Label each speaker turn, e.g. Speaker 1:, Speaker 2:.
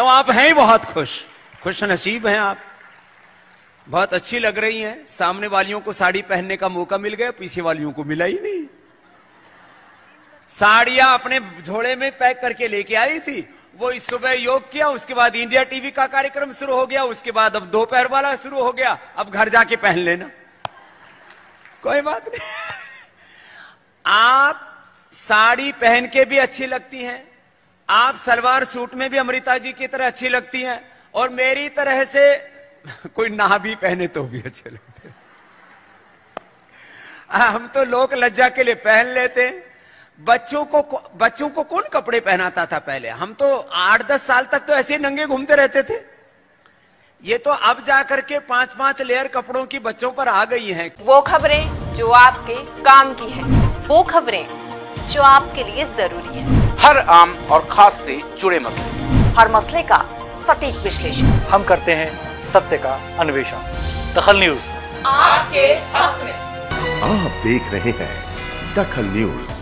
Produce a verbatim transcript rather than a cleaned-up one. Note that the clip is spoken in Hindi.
Speaker 1: तो आप हैं ही बहुत खुश, खुश नसीब हैं आप, बहुत अच्छी लग रही हैं। सामने वालियों को साड़ी पहनने का मौका मिल गया, पीछे वालियों को मिला ही नहीं। साड़ियां अपने झोले में पैक करके लेके आई थी, वो इस सुबह योग किया, उसके बाद इंडिया टीवी का कार्यक्रम शुरू हो गया, उसके बाद अब दोपहर वाला शुरू हो गया, अब घर जाके पहन लेना, कोई बात नहीं। आप साड़ी पहन के भी अच्छी लगती हैं, आप सलवार सूट में भी अमृता जी की तरह अच्छी लगती हैं, और मेरी तरह से कोई ना भी पहने तो भी अच्छे लगते हैं। हम तो लोक लज्जा के लिए पहन लेते हैं। बच्चों को बच्चों को कौन कपड़े पहनाता था पहले? हम तो आठ दस साल तक तो ऐसे नंगे घूमते रहते थे। ये तो अब जाकर के पांच पांच लेयर कपड़ों की बच्चों पर आ गई हैं।
Speaker 2: वो खबरें जो आपके काम की है, वो खबरें जो आपके लिए जरूरी है,
Speaker 3: हर आम और खास से जुड़े मसले,
Speaker 2: हर मसले का सटीक विश्लेषण
Speaker 4: हम करते हैं, सत्य का अन्वेषण। दखल न्यूज
Speaker 2: आपके हक में।
Speaker 5: आप देख रहे हैं दखल न्यूज।